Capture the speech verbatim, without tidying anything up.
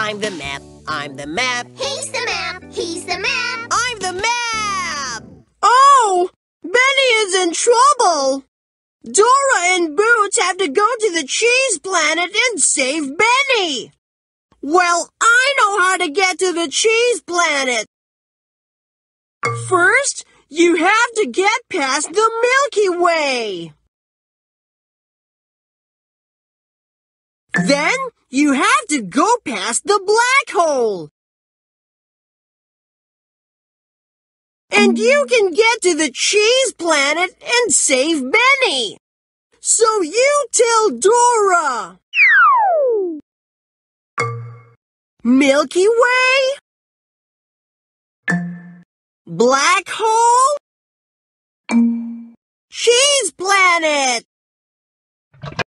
I'm the map. I'm the map. He's the map. He's the map. I'm the map! Oh, Benny is in trouble. Dora and Boots have to go to the cheese planet and save Benny. Well, I know how to get to the cheese planet. First, you have to get past the Milky Way. Then, you have to go past the black hole. And you can get to the cheese planet and save Benny. So you tell Dora. Milky Way? Black hole? Cheese planet!